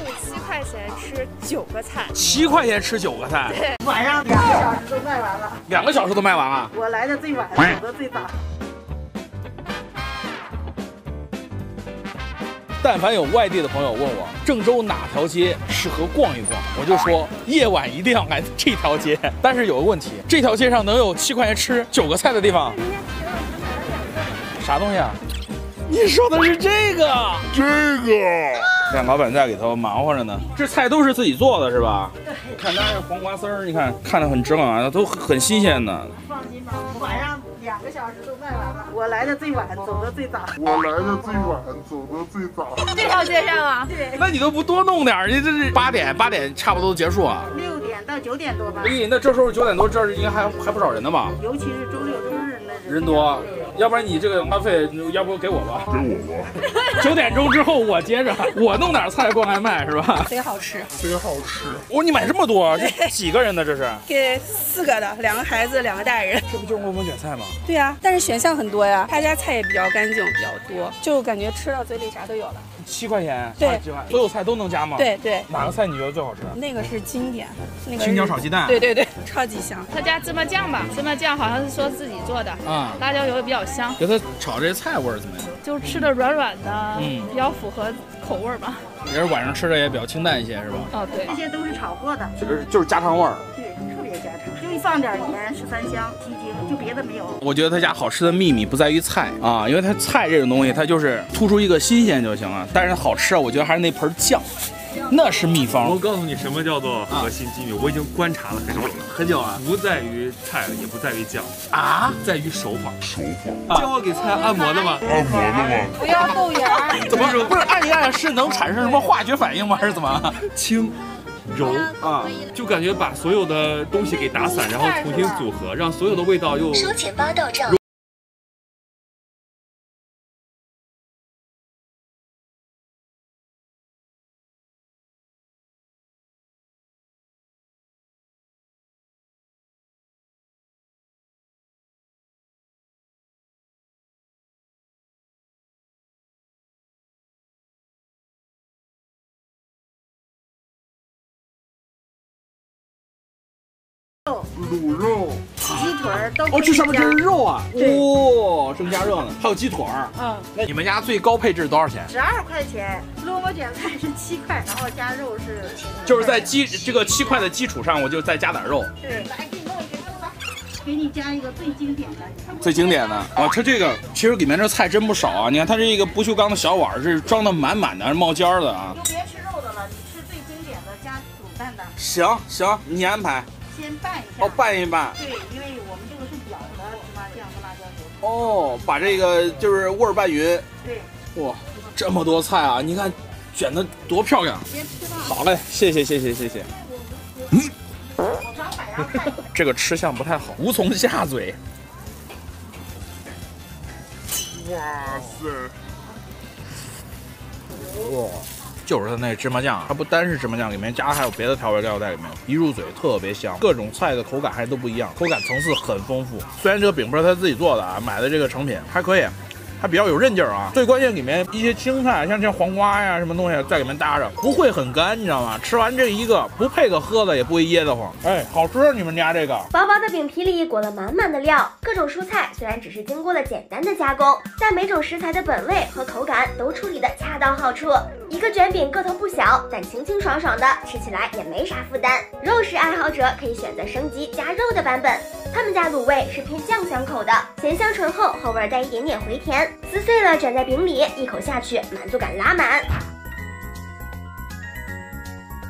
7块钱吃9个菜。 7块钱吃9个菜？ 对， 晚上2个小时都卖完了。 2个小时都卖完了？ 我来的最晚，走的最早。 但凡有外地的朋友问我郑州哪条街适合逛一逛，我就说夜晚一定要来这条街。但是有个问题，这条街上能有7块钱吃9个菜的地方？啥东西啊？你说的是这个？看老板在里头忙活着呢。这菜都是自己做的是吧？ 对。 看它这黄瓜丝儿，你看得很直啊，都很新鲜的。 放心吧，晚上2个小时都卖完了。我来的最晚，走的最早。 这条街上啊？ 对。 那你都不多弄点儿？你这是8点差不多结束啊 ？6点到9点多吧。 咦，那这时候9点多，这儿应该还不少人呢吧？ 尤其是周六周日那人多。要不然你这个花费，要不给我吧？9点钟之后我接着，我弄点菜过来卖是吧？ 贼好吃。 哦，你买这么多，这几个人的这是？ 给4个的，2个孩子2个大人。 这不就是我们卷菜吗？ 对呀，但是选项很多呀，他家菜也比较干净，比较多，就感觉吃到嘴里啥都有了。 7块钱， 对， 所有菜都能加吗？ 对对。 哪个菜你觉得最好吃？ 那个是经典，那个青椒炒鸡蛋。 对，超级香。 他家芝麻酱吧，芝麻酱好像是说自己做的啊，辣椒油也比较香。 给他炒这菜味儿怎么样？ 就吃的软软的，比较符合口味吧。 也是晚上吃的也比较清淡一些是吧？ 哦，对， 这些都是炒过的， 就是家常味儿。 对，特别家常，就放点盐、13香、鸡精，就别的没有。 我觉得他家好吃的秘密不在于菜啊，因为它菜这种东西，它就是突出一个新鲜就行了。但是好吃啊，我觉得还是那盆酱。那是秘方。 我告诉你什么叫做核心机密，我已经观察了很久啊，不在于菜，也不在于酱啊，在于手法。教我给菜按摩的吗？ 不要豆芽。 怎么不是按一按是能产生什么化学反应吗？还是怎么？ 轻。揉啊，就感觉把所有的东西给打散，然后重新组合，让所有的味道又。 收钱包到账。 卤肉、鸡腿都哦，这上面这是肉啊！ 哦， 正加热呢，还有鸡腿儿。那你们家最高配置多少钱 ？12块钱，萝卜卷菜是7块，然后加肉是。 就是在这个7块的基础上，我就再加点肉。 是，来给你弄一个肉吧，给你加一个最经典的。 最经典的啊，它这个其实里面这菜真不少啊！你看它这个不锈钢的小碗是装的满满的，冒尖的啊。 就别吃肉的了，你吃最经典的加卤蛋的。 行，你安排。 先拌一下。 哦，拌一拌。 对，因为我们这个是舀的芝麻酱和辣椒油。 哦，把这个就是味儿拌匀。 对。 哇，这么多菜啊！你看卷的多漂亮。好嘞，谢谢。这个吃相不太好，无从下嘴。哇塞！哇。就是它那芝麻酱，它不单是芝麻酱，里面加还有别的调味料在里面，一入嘴特别香，各种菜的口感还都不一样，口感层次很丰富。虽然这个饼不是他自己做的啊，买的这个成品还可以，还比较有韧劲儿啊。最关键里面一些青菜，像黄瓜呀什么东西在里面搭着，不会很干，你知道吗？吃完这一个不配个喝的也不会噎得慌。哎，好吃！你们家这个薄薄的饼皮里裹了满满的料，各种蔬菜虽然只是经过了简单的加工，但每种食材的本味和口感都处理的恰到好处。一个卷饼个头不小，但清清爽爽的，吃起来也没啥负担。肉食爱好者可以选择升级加肉的版本。他们家卤味是偏酱香口的，咸香醇厚，后味带一点点回甜，撕碎了卷在饼里，一口下去，满足感拉满。